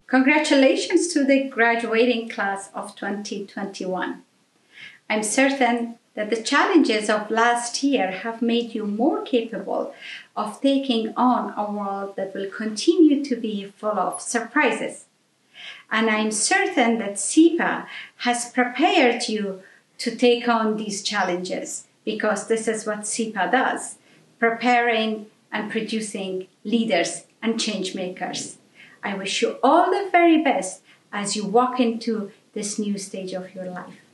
Congratulations to the graduating class of 2021. I'm certain that the challenges of last year have made you more capable of taking on a world that will continue to be full of surprises. And I'm certain that SIPA has prepared you to take on these challenges, because this is what SIPA does, preparing and producing leaders and change makers. I wish you all the very best as you walk into this new stage of your life.